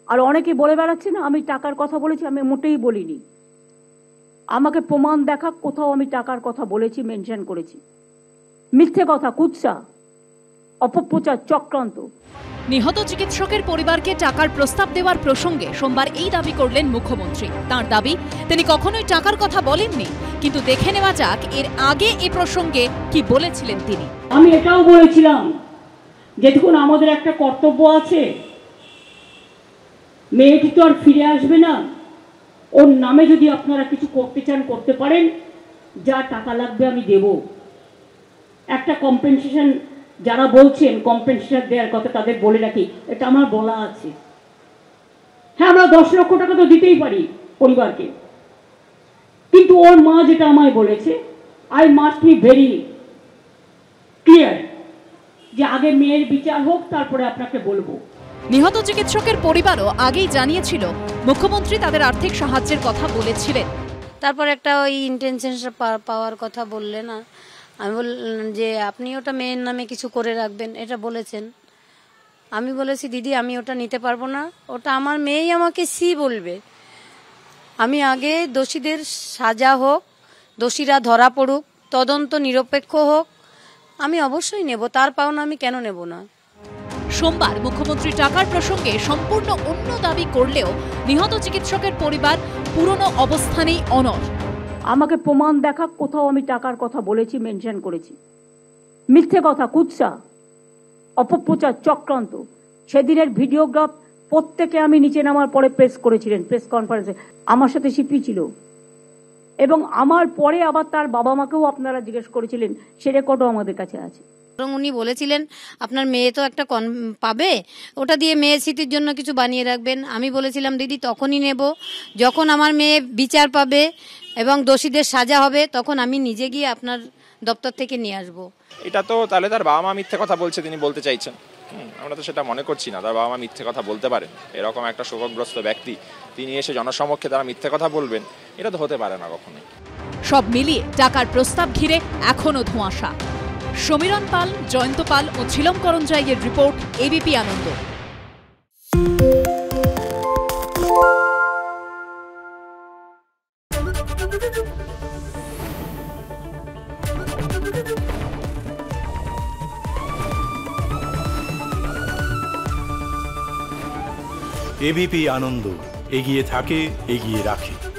আর অনেকে বলে বেড়াচ্ছে না আমি টাকার কথা বলেছি, আমি মোটেই বলিনি। আমাকে প্রমাণ দেখা, কোথাও আমি টাকার কথা বলেছি, মেনশন করেছি? মিথ্যে কথা, কুৎসা, অপপ্রচার, চক্রান্ত। নিহত চিকিৎসকের পরিবারকে টাকার প্রস্তাব দেওয়ার প্রসঙ্গে সোমবার এই দাবি করলেন মুখ্যমন্ত্রী। তার দাবি, তিনি কখনোই টাকার কথা বলেননি। কিন্তু দেখে নেওয়া যাক এর আগে এ প্রসঙ্গে কি বলেছিলেন তিনি। আমি এটাও বলেছিলাম যে দেখুন, আমাদের একটা কর্তব্য আছে, মেয়েটি তো আর ফিরে আসবে না, ওর নামে যদি আপনারা কিছু করতে চান করতে পারেন, যা টাকা লাগবে আমি দেব। একটা কম্পেনসেশন, যারা বলছেন কম্পেনসেশন দেওয়ার কথা তাদের বলে রাখি, এটা আমার বলা আছে। হ্যাঁ, আমরা 10 লক্ষ টাকা তো দিতেই পারি পরিবারকে, কিন্তু ওর মা যেটা আমায় বলেছে, I must be very clear যে আগে মেয়ের বিচার হোক, তারপরে আপনাকে বলবো। নিহত চিকিৎসকের পরিবারও আগেই জানিয়েছিল মুখ্যমন্ত্রী তাদের আর্থিক সাহায্যের কথা বলেছিলেন। তারপর একটা ওই ইন্টেনশন পাওয়ার কথা বললেন, আমি বললাম যে আপনি ওটা মেয়ের নামে কিছু করে রাখবেন, এটা বলেছেন। আমি বলেছি দিদি আমি ওটা নিতে পারবো না, ওটা আমার মেয়েই আমাকে বলবে। আমি আগে দোষীদের সাজা হোক, দোষীরা ধরা পড়ুক, তদন্ত নিরপেক্ষ হোক, আমি অবশ্যই নেব, তার পাওনা আমি কেন নেব না। সোমবার মুখ্যমন্ত্রী টাকার প্রসঙ্গে সম্পূর্ণ অন্য দাবি করলেও নিহত চিকিৎসকের পরিবার পুরনো অবস্থানেই অনড়। আমাকে প্রমাণ দেখা, কোথাও আমি টাকার কথা বলেছি, মেনশন করেছি? মিথ্যে কথা, কুৎসা, অপপ্রচার, চক্রান্ত। সেদিনের ভিডিওগ্রাফ প্রত্যেকে আমি নিচে নামার পরে প্রেস করেছিলেন, প্রেস কনফারেন্সে আমার সাথে সিপি ছিল, এবং আমার পরে আবার তার বাবা মাকেও আপনারা জিজ্ঞেস করেছিলেন, সে রেকর্ডও আমাদের কাছে আছে। উনি বলেছিলেন আপনার মেয়ে তো একটা পাবে, ওটা দিয়ে মেয়ের স্মৃতির জন্য কিছু বানিয়ে রাখবেন। আমি বলেছিলাম দিদি তখনই নেব যখন আমার মেয়ে বিচার পাবে এবং দোষীদের সাজা হবে, তখন আমি নিজে গিয়ে আপনার দপ্তর থেকে নিয়ে আসবো। এটা তো তাহলে তার বাবা মা মিথ্যে কথা বলছে তিনি বলতে চাইছেন। আমরা তো সেটা মনে করছি না, তার বাবা মা মিথ্যে কথা বলতে পারেন। এরকম একটা শোকগ্রস্ত ব্যক্তি, তিনি এসে জনসমক্ষে তারা মিথ্যে কথা বলবেন, এটা তো হতে পারে না কখনোই। সব মিলিয়ে টাকার প্রস্তাব ঘিরে এখনো ধোঁয়াশা। সমীরণ পাল, জয়ন্ত পাল ও ঝিলম করঞ্জাইয়ের report, ABP Ananda. ABP Ananda, এগিয়ে থাকে, এগিয়ে রাখে।